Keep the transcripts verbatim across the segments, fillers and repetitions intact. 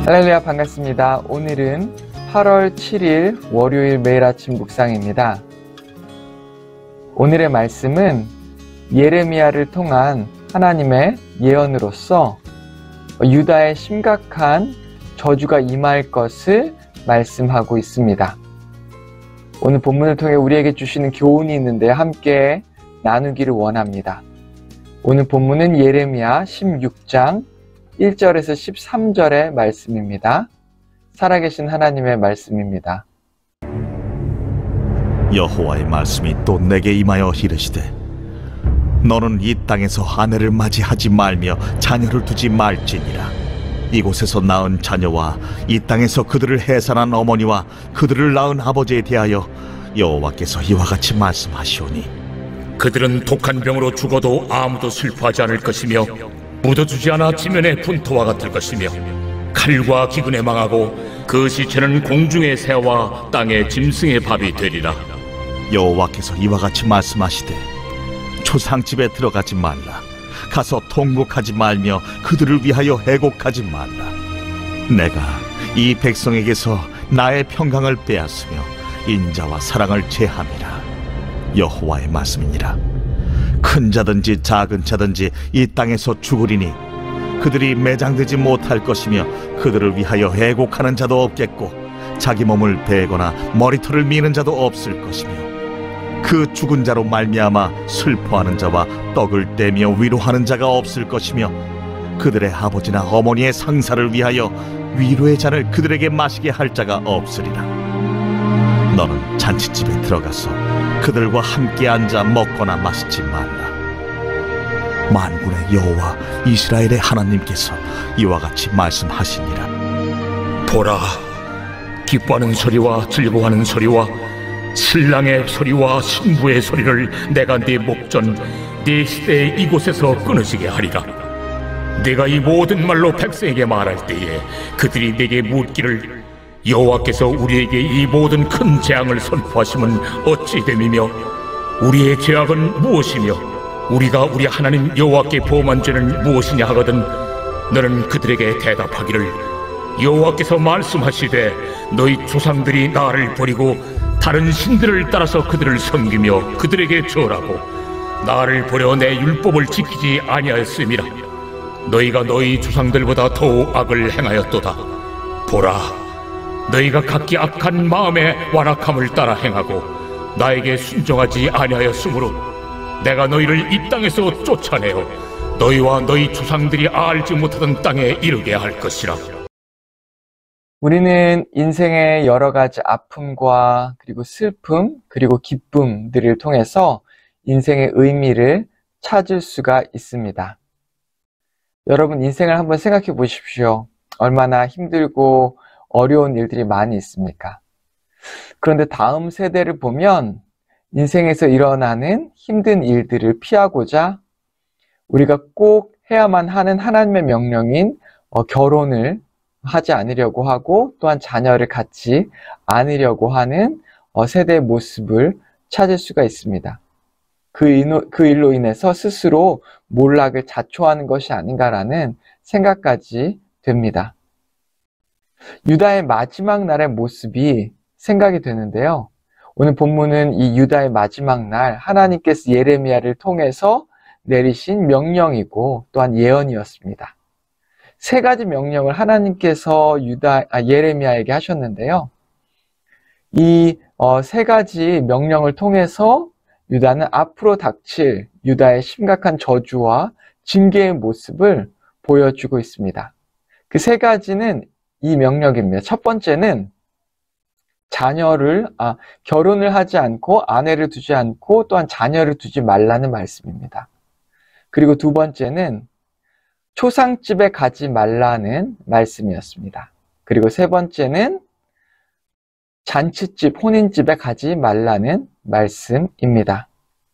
할렐루야, 반갑습니다. 오늘은 팔월 칠일 월요일 매일 아침 묵상입니다. 오늘의 말씀은 예레미야를 통한 하나님의 예언으로서 유다의 심각한 저주가 임할 것을 말씀하고 있습니다. 오늘 본문을 통해 우리에게 주시는 교훈이 있는데 함께 나누기를 원합니다. 오늘 본문은 예레미야 십육 장 일 절에서 십삼 절의 말씀입니다. 살아계신 하나님의 말씀입니다. 여호와의 말씀이 또 내게 임하여 이르시되, 너는 이 땅에서 아내를 맞이하지 말며 자녀를 두지 말지니라. 이곳에서 낳은 자녀와 이 땅에서 그들을 해산한 어머니와 그들을 낳은 아버지에 대하여 여호와께서 이와 같이 말씀하시오니, 그들은 독한 병으로 죽어도 아무도 슬퍼하지 않을 것이며 묻어주지 않아 지면의 분토와 같을 것이며 칼과 기근에 망하고 그 시체는 공중의 새와 땅의 짐승의 밥이 되리라. 여호와께서 이와 같이 말씀하시되, 초상집에 들어가지 말라. 가서 통곡하지 말며 그들을 위하여 애곡하지 말라. 내가 이 백성에게서 나의 평강을 빼앗으며 인자와 사랑을 제함이라. 여호와의 말씀이니라. 큰 자든지 작은 자든지 이 땅에서 죽으리니 그들이 매장되지 못할 것이며 그들을 위하여 애곡하는 자도 없겠고 자기 몸을 베거나 머리털을 미는 자도 없을 것이며 그 죽은 자로 말미암아 슬퍼하는 자와 떡을 떼며 위로하는 자가 없을 것이며 그들의 아버지나 어머니의 상사를 위하여 위로의 잔을 그들에게 마시게 할 자가 없으리라. 너는 잔치집에 들어가서 그들과 함께 앉아 먹거나 마시지 말라. 만군의 여호와 이스라엘의 하나님께서 이와 같이 말씀하시니라. 보라, 기뻐하는 소리와 즐거워하는 소리와 신랑의 소리와 신부의 소리를 내가 네 목전 네 시대에 이곳에서 끊어지게 하리라. 내가 이 모든 말로 백성에게 말할 때에 그들이 내게 묻기를, 여호와께서 우리에게 이 모든 큰 재앙을 선포하심은 어찌 됨이며 우리의 죄악은 무엇이며 우리가 우리 하나님 여호와께 범한 죄는 무엇이냐 하거든, 너는 그들에게 대답하기를, 여호와께서 말씀하시되 너희 조상들이 나를 버리고 다른 신들을 따라서 그들을 섬기며 그들에게 절하고 나를 버려 내 율법을 지키지 아니하였음이라. 너희가 너희 조상들보다 더욱 악을 행하였도다. 보라, 너희가 각기 악한 마음의 완악함을 따라 행하고 나에게 순종하지 아니하였으므로 내가 너희를 이 땅에서 쫓아내어 너희와 너희 조상들이 알지 못하던 땅에 이르게 할 것이라. 우리는 인생의 여러 가지 아픔과 그리고 슬픔 그리고 기쁨들을 통해서 인생의 의미를 찾을 수가 있습니다. 여러분, 인생을 한번 생각해 보십시오. 얼마나 힘들고 어려운 일들이 많이 있습니까? 그런데 다음 세대를 보면 인생에서 일어나는 힘든 일들을 피하고자 우리가 꼭 해야만 하는 하나님의 명령인 어, 결혼을 하지 않으려고 하고 또한 자녀를 갖지 않으려고 하는 어, 세대의 모습을 찾을 수가 있습니다. 그, 인호, 그 일로 인해서 스스로 몰락을 자초하는 것이 아닌가라는 생각까지 됩니다. 유다의 마지막 날의 모습이 생각이 되는데요. 오늘 본문은 이 유다의 마지막 날 하나님께서 예레미야를 통해서 내리신 명령이고 또한 예언이었습니다. 세 가지 명령을 하나님께서 유다, 아, 예레미야에게 하셨는데요. 이 어, 세 가지 명령을 통해서 유다는 앞으로 닥칠 유다의 심각한 저주와 징계의 모습을 보여주고 있습니다. 그 세 가지는 이 명령입니다. 첫 번째는 자녀를, 아, 결혼을 하지 않고 아내를 두지 않고 또한 자녀를 두지 말라는 말씀입니다. 그리고 두 번째는 초상집에 가지 말라는 말씀이었습니다. 그리고 세 번째는 잔치집, 혼인집에 가지 말라는 말씀입니다.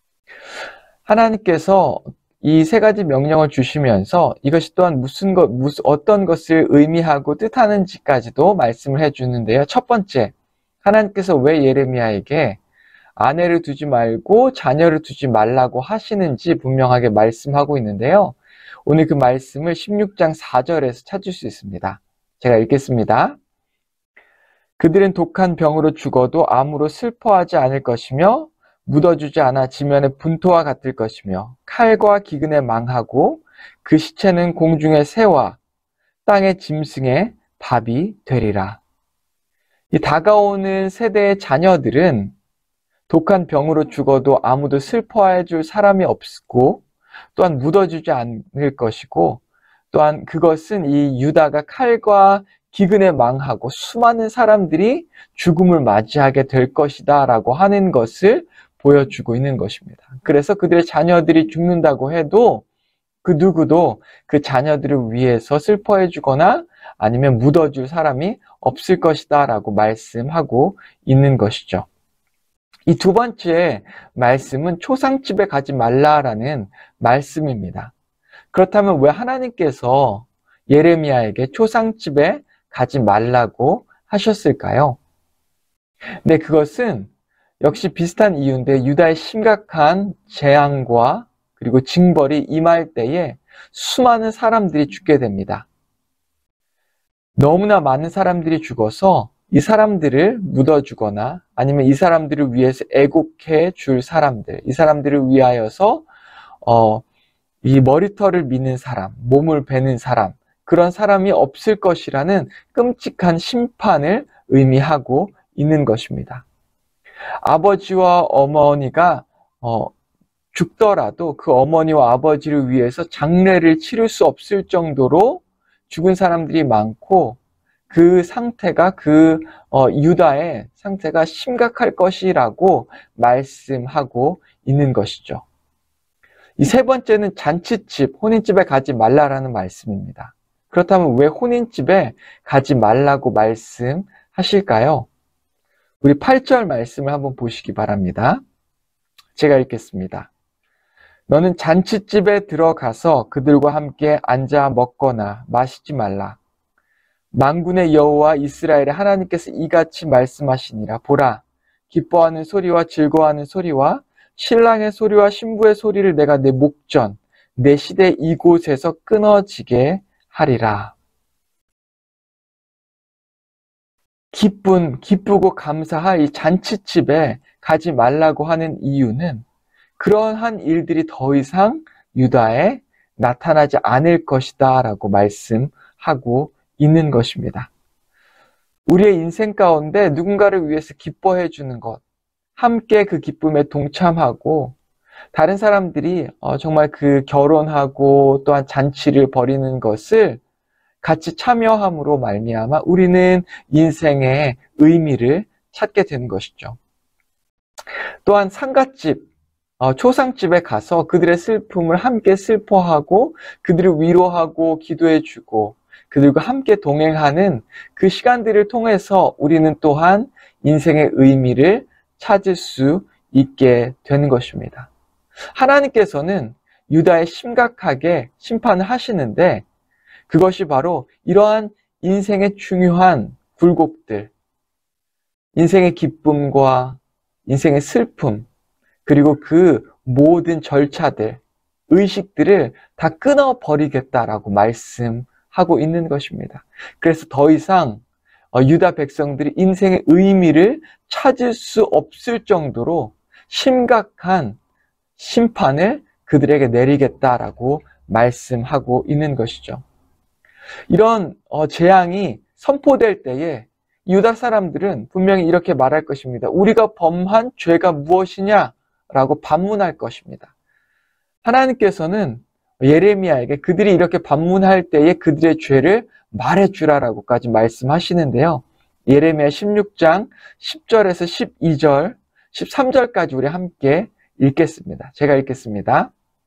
하나님께서 이 세 가지 명령을 주시면서 이것이 또한 무슨 것, 무슨, 어떤 것을 의미하고 뜻하는지까지도 말씀을 해주는데요. 첫 번째, 하나님께서 왜 예레미야에게 아내를 두지 말고 자녀를 두지 말라고 하시는지 분명하게 말씀하고 있는데요. 오늘 그 말씀을 십육 장 사 절에서 찾을 수 있습니다. 제가 읽겠습니다. 그들은 독한 병으로 죽어도 아무로 슬퍼하지 않을 것이며 묻어주지 않아 지면의 분토와 같을 것이며 칼과 기근에 망하고 그 시체는 공중의 새와 땅의 짐승의 밥이 되리라. 이 다가오는 세대의 자녀들은 독한 병으로 죽어도 아무도 슬퍼해 줄 사람이 없고 또한 묻어주지 않을 것이고 또한 그것은 이 유다가 칼과 기근에 망하고 수많은 사람들이 죽음을 맞이하게 될 것이다 라고 하는 것을 보여주고 있는 것입니다. 그래서 그들의 자녀들이 죽는다고 해도 그 누구도 그 자녀들을 위해서 슬퍼해 주거나 아니면 묻어줄 사람이 없을 것이다 라고 말씀하고 있는 것이죠. 이 두 번째 말씀은 초상집에 가지 말라라는 말씀입니다. 그렇다면 왜 하나님께서 예레미야에게 초상집에 가지 말라고 하셨을까요? 네, 그것은 역시 비슷한 이유인데 유다의 심각한 재앙과 그리고 징벌이 임할 때에 수많은 사람들이 죽게 됩니다. 너무나 많은 사람들이 죽어서 이 사람들을 묻어주거나 아니면 이 사람들을 위해서 애곡해 줄 사람들, 이 사람들을 위하여서 어, 이 머리털을 미는 사람, 몸을 베는 사람, 그런 사람이 없을 것이라는 끔찍한 심판을 의미하고 있는 것입니다. 아버지와 어머니가 어, 죽더라도 그 어머니와 아버지를 위해서 장례를 치를 수 없을 정도로 죽은 사람들이 많고 그 상태가 그 어, 유다의 상태가 심각할 것이라고 말씀하고 있는 것이죠. 이 세 번째는 잔치집, 혼인집에 가지 말라라는 말씀입니다. 그렇다면 왜 혼인집에 가지 말라고 말씀하실까요? 우리 팔 절 말씀을 한번 보시기 바랍니다. 제가 읽겠습니다. 너는 잔치집에 들어가서 그들과 함께 앉아 먹거나 마시지 말라. 만군의 여호와 이스라엘의 하나님께서 이같이 말씀하시니라. 보라, 기뻐하는 소리와 즐거워하는 소리와 신랑의 소리와 신부의 소리를 내가 내 목전, 내 시대 이곳에서 끊어지게 하리라. 기쁜, 기쁘고 감사할 이 잔치집에 가지 말라고 하는 이유는 그러한 일들이 더 이상 유다에 나타나지 않을 것이다 라고 말씀하고 있는 것입니다. 우리의 인생 가운데 누군가를 위해서 기뻐해 주는 것, 함께 그 기쁨에 동참하고 다른 사람들이 정말 그 결혼하고 또한 잔치를 벌이는 것을 같이 참여함으로 말미암아 우리는 인생의 의미를 찾게 되는 것이죠. 또한 상갓집, 초상집에 가서 그들의 슬픔을 함께 슬퍼하고 그들을 위로하고 기도해주고 그들과 함께 동행하는 그 시간들을 통해서 우리는 또한 인생의 의미를 찾을 수 있게 되는 것입니다. 하나님께서는 유다에 심각하게 심판을 하시는데 그것이 바로 이러한 인생의 중요한 굴곡들, 인생의 기쁨과 인생의 슬픔, 그리고 그 모든 절차들, 의식들을 다 끊어버리겠다라고 말씀하고 있는 것입니다. 그래서 더 이상 유다 백성들이 인생의 의미를 찾을 수 없을 정도로 심각한 심판을 그들에게 내리겠다라고 말씀하고 있는 것이죠. 이런 재앙이 선포될 때에 유다 사람들은 분명히 이렇게 말할 것입니다. 우리가 범한 죄가 무엇이냐? 라고 반문할 것입니다. 하나님께서는 예레미야에게 그들이 이렇게 반문할 때에 그들의 죄를 말해주라라고까지 말씀하시는데요. 예레미야 십육 장 십 절에서 십이 절, 십삼 절까지 우리 함께 읽겠습니다. 제가 읽겠습니다.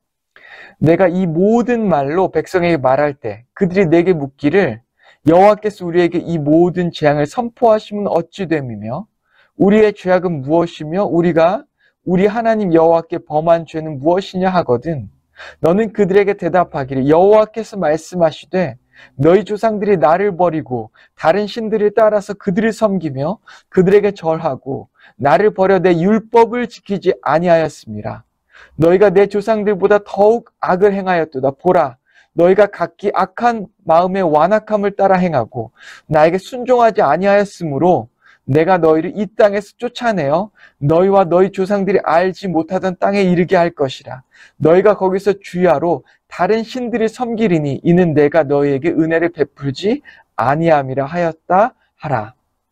내가 이 모든 말로 백성에게 말할 때 그들이 내게 묻기를 여호와께서 우리에게 이 모든 재앙을 선포하시면 어찌 됨이며 우리의 죄악은 무엇이며 우리가 우리 하나님 여호와께 범한 죄는 무엇이냐 하거든 너는 그들에게 대답하기를 여호와께서 말씀하시되 너희 조상들이 나를 버리고 다른 신들을 따라서 그들을 섬기며 그들에게 절하고 나를 버려 내 율법을 지키지 아니하였습니다. 너희가 내 조상들보다 더욱 악을 행하였도다. 보라, 너희가 각기 악한 마음의 완악함을 따라 행하고 나에게 순종하지 아니하였으므로 내가 너희를 이 땅에서 쫓아내어 너희와 너희 조상들이 알지 못하던 땅에 이르게 할 것이라. 너희가 거기서 주야로 다른 신들을 섬기리니 이는 내가 너희에게 은혜를 베풀지 아니함이라 하였다 하라.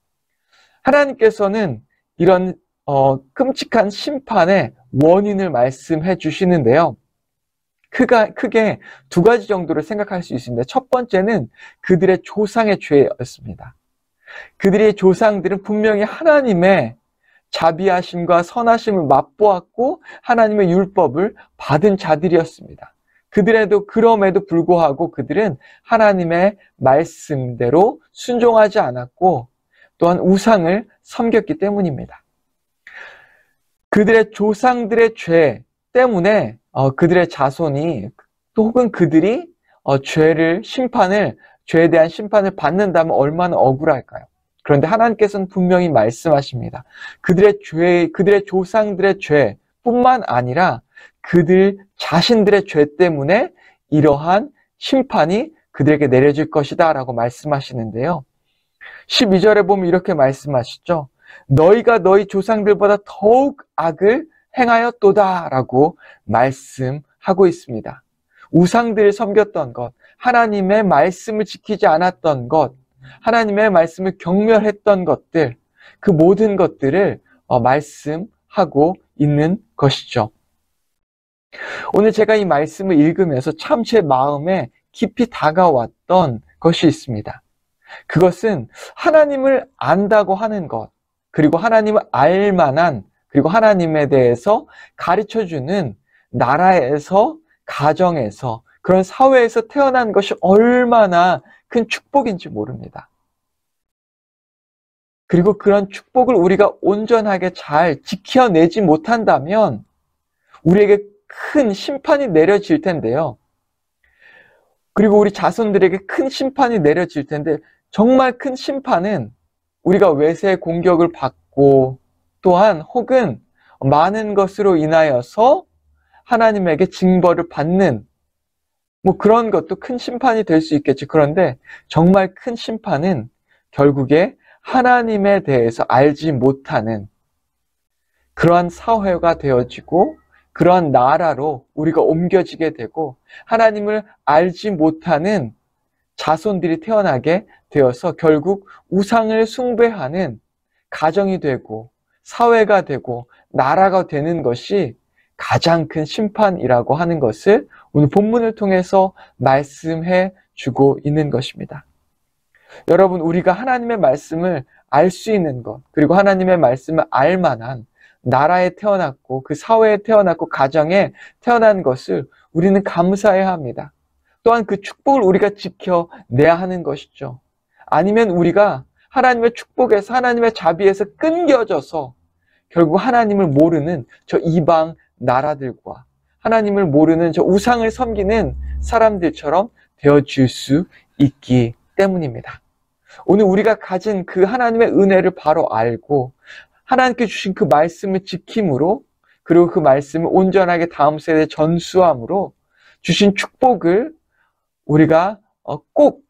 하나님께서는 이런 어, 끔찍한 심판의 원인을 말씀해 주시는데요. 크가, 크게 두 가지 정도를 생각할 수 있습니다. 첫 번째는 그들의 조상의 죄였습니다. 그들의 조상들은 분명히 하나님의 자비하심과 선하심을 맛보았고 하나님의 율법을 받은 자들이었습니다. 그들에도 그럼에도 불구하고 그들은 하나님의 말씀대로 순종하지 않았고 또한 우상을 섬겼기 때문입니다. 그들의 조상들의 죄 때문에 어, 그들의 자손이 또 혹은 그들이 어, 죄를 심판을 죄에 대한 심판을 받는다면 얼마나 억울할까요? 그런데 하나님께서는 분명히 말씀하십니다. 그들의 죄, 그들의 조상들의 죄뿐만 아니라 그들 자신들의 죄 때문에 이러한 심판이 그들에게 내려질 것이다 라고 말씀하시는데요. 십이 절에 보면 이렇게 말씀하시죠. 너희가 너희 조상들보다 더욱 악을 행하였도다 라고 말씀하고 있습니다. 우상들을 섬겼던 것, 하나님의 말씀을 지키지 않았던 것, 하나님의 말씀을 경멸했던 것들, 그 모든 것들을 말씀하고 있는 것이죠. 오늘 제가 이 말씀을 읽으면서 참 제 마음에 깊이 다가왔던 것이 있습니다. 그것은 하나님을 안다고 하는 것, 그리고 하나님을 알 만한, 그리고 하나님에 대해서 가르쳐주는 나라에서, 가정에서, 그런 사회에서 태어난 것이 얼마나 큰 축복인지 모릅니다. 그리고 그런 축복을 우리가 온전하게 잘 지켜내지 못한다면 우리에게 큰 심판이 내려질 텐데요. 그리고 우리 자손들에게 큰 심판이 내려질 텐데 정말 큰 심판은 우리가 외세의 공격을 받고 또한 혹은 많은 것으로 인하여서 하나님에게 징벌을 받는 뭐 그런 것도 큰 심판이 될 수 있겠죠. 그런데 정말 큰 심판은 결국에 하나님에 대해서 알지 못하는 그러한 사회가 되어지고 그러한 나라로 우리가 옮겨지게 되고 하나님을 알지 못하는 자손들이 태어나게 되어서 결국 우상을 숭배하는 가정이 되고 사회가 되고 나라가 되는 것이 가장 큰 심판이라고 하는 것을 오늘 본문을 통해서 말씀해 주고 있는 것입니다. 여러분, 우리가 하나님의 말씀을 알 수 있는 것, 그리고 하나님의 말씀을 알 만한 나라에 태어났고 그 사회에 태어났고 가정에 태어난 것을 우리는 감사해야 합니다. 또한 그 축복을 우리가 지켜내야 하는 것이죠. 아니면 우리가 하나님의 축복에서 하나님의 자비에서 끊겨져서 결국 하나님을 모르는 저 이방 나라들과 하나님을 모르는 저 우상을 섬기는 사람들처럼 되어질 수 있기 때문입니다. 오늘 우리가 가진 그 하나님의 은혜를 바로 알고 하나님께 주신 그 말씀을 지킴으로 그리고 그 말씀을 온전하게 다음 세대에 전수함으로 주신 축복을 우리가 꼭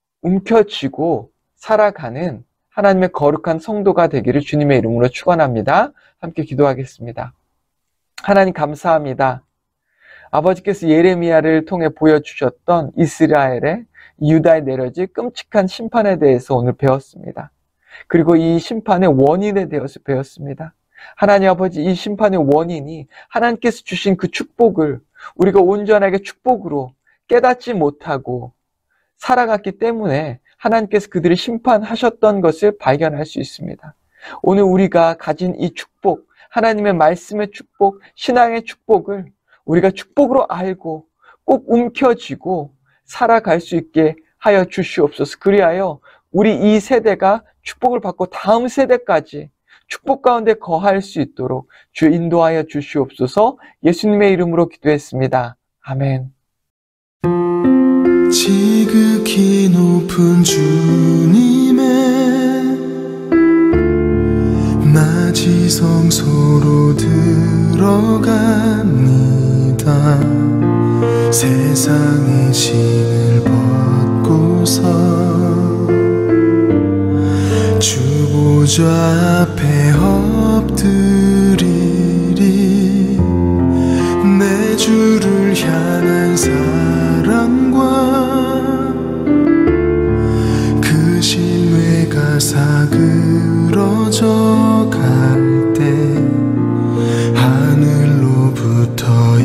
움켜쥐고 살아가는 하나님의 거룩한 성도가 되기를 주님의 이름으로 축원합니다. 함께 기도하겠습니다. 하나님 감사합니다. 아버지께서 예레미야를 통해 보여주셨던 이스라엘의 유다에 내려질 끔찍한 심판에 대해서 오늘 배웠습니다. 그리고 이 심판의 원인에 대해서 배웠습니다. 하나님 아버지, 이 심판의 원인이 하나님께서 주신 그 축복을 우리가 온전하게 축복으로 깨닫지 못하고 살아갔기 때문에 하나님께서 그들을 심판하셨던 것을 발견할 수 있습니다. 오늘 우리가 가진 이 축복, 하나님의 말씀의 축복, 신앙의 축복을 우리가 축복으로 알고 꼭 움켜쥐고 살아갈 수 있게 하여 주시옵소서. 그리하여 우리 이 세대가 축복을 받고 다음 세대까지 축복 가운데 거할 수 있도록 주 인도하여 주시옵소서. 예수님의 이름으로 기도했습니다. 아멘. 지극히 높은 주님의 마지 성소로 들어갑니다. 세상의 짐을 벗고서 주 보좌 앞에 엎드리리. 내 주를 향한 사랑과 그 신뢰가 사그러져 갈 때 하늘로부터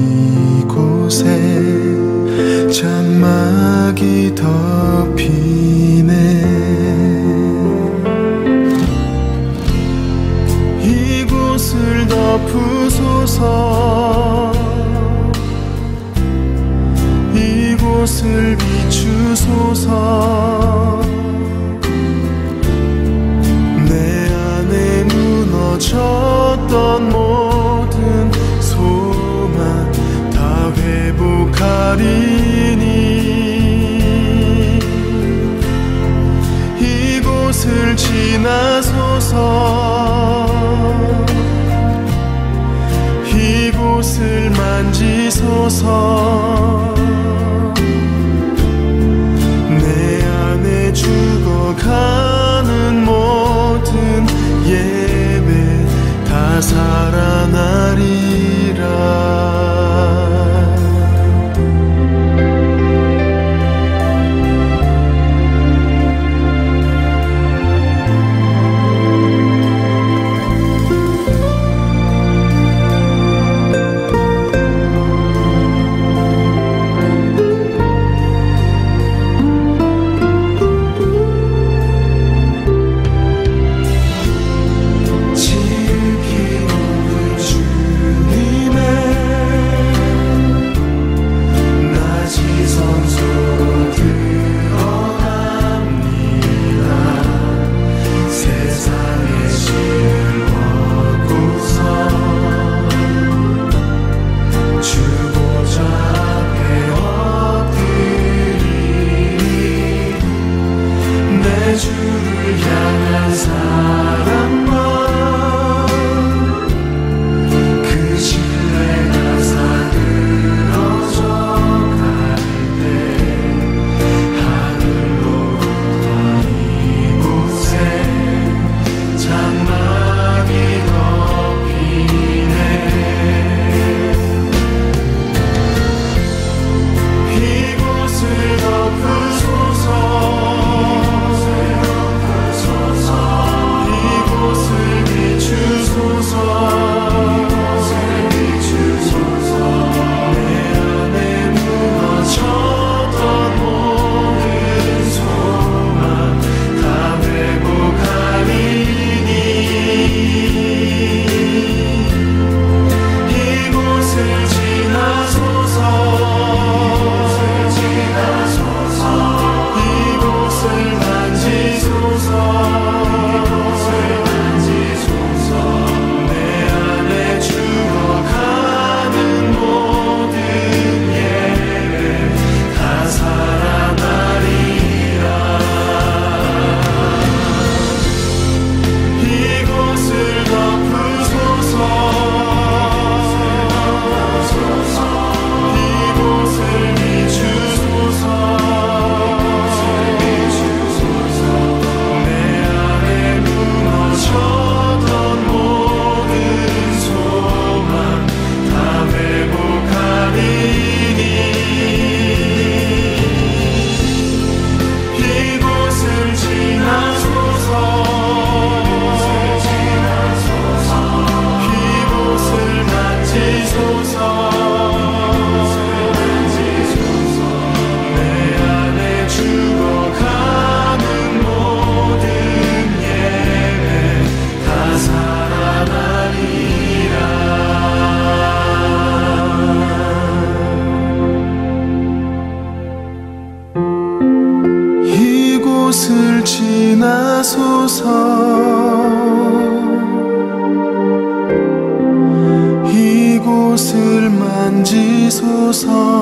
이곳에 장막이 덮이네. 이곳을 덮으소서. 이곳을 비추소서. 내 안에 무너졌던 모든 소망 다 회복하리니. 이곳을 지나소서. 이곳을 만지소서. 내 안에 죽어가는 모든 예배 다 살아나리라. 지나소서. 이곳을 만지소서.